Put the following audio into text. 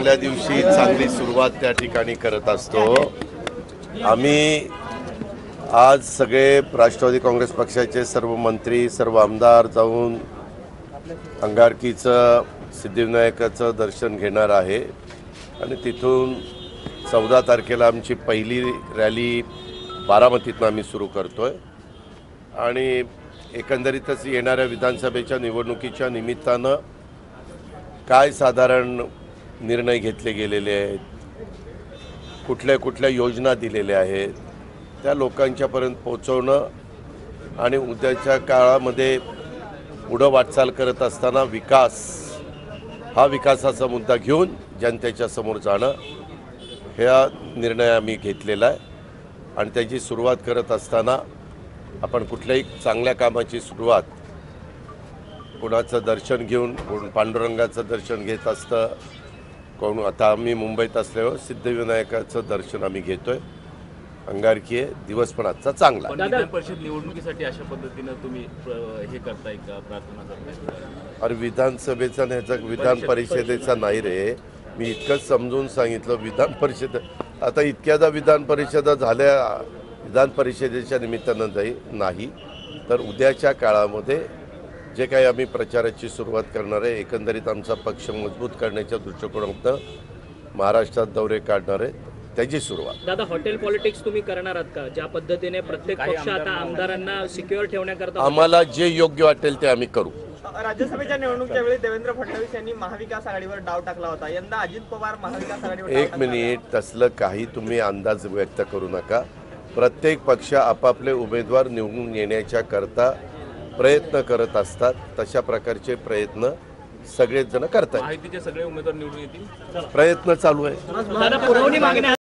चांगल्या दिवशी चांगली सुरुवात त्या ठिकाणी करत असतो। आम्ही आज सगळे राष्ट्रवादी काँग्रेस पक्षाचे सर्व मंत्री सर्व आमदार जाऊन अंगारकीचं सिद्धिविनायकाचं दर्शन घेणार आहे आणि तिथून 14 तारखेला आमची पहिली रॅली बारामतीतून आम्ही सुरू करतोय आणि एकंदरीतच येणाऱ्या विधानसभेच्या निवडणुकीच्या निमित्तानं काय साधारण निर्णय घेतले गेलेले आहेत, कुठल्या कुठल्या योजना दिलेल्या आहेत त्या लोकांच्यापर्यंत पोहोचवणं आणि उद्याच्या काळामध्ये पुढं वाटचाल करत असताना हा विकासाचा मुद्दा घेऊन जनतेच्या समोर जाणं हा निर्णय आम्ही घेतलेला आहे। आणि त्याची सुरुवात करत असताना आपण कुठल्याही चांगल्या कामाची सुरुवात कोणाचं दर्शन घेऊन, कोण पांडुरंगाचं दर्शन घेत असतं, कोण आता आम्ही मुंबईत असल्यावर सिद्धिविनायकाचं दर्शन आम्ही घेतोय। अंगारकी दिवस पण आजचा चांगला। विधान परिषद निवडणुकीसाठी अशा पद्धतीने तुम्ही हे करताय का, प्रार्थना करताय? अरे विधानसभेचा ह्याचा विधान परिषदेचा नाही रे, मी इतकंच समजून सांगितलं। विधान परिषद आता इतक्यादा विधान परिषदा झाल्या, विधान परिषदेच्या निमित्तानं नाही तर उद्याच्या काळामध्ये जे काही आम्ही प्रचाराची सुरुवात करणार आहे, एकंदरीत आमचा पक्ष मजबूत करण्याच्या दृष्टिकोनातून महाराष्ट्रात दौरे काढणार आहे त्याची सुरुवात। दादा, हॉटेल पॉलिटिक्स तुम्ही करणार आहात का? ज्या पद्धतीने प्रत्येक पक्ष आता आमदारांना सिक्युअर ठेवण्याकरता आम्हाला जे योग्य वाटेल ते आम्ही करू। राज्यसभेच्या निवडणुकीच्या वेळी देवेंद्र फडणवीस यांनी महाविकास आघाडीवर डाव टाकला होता, यंदा अजित पवार महाविकास आघाडीवर एक मिनिट, तसलं काही तुम्ही अंदाज व्यक्त करू नका। प्रत्येक पक्ष आपापले उमेदवार निवडून येण्याच्या करता प्रयत्न करत असतात, तशा प्रकारचे प्रयत्न सगळेच जण करतात। माहितीचे सगळे उमेदवार निवडून येतील, प्रयत्न चालू आहे। दादा, पुरवणी मागण्या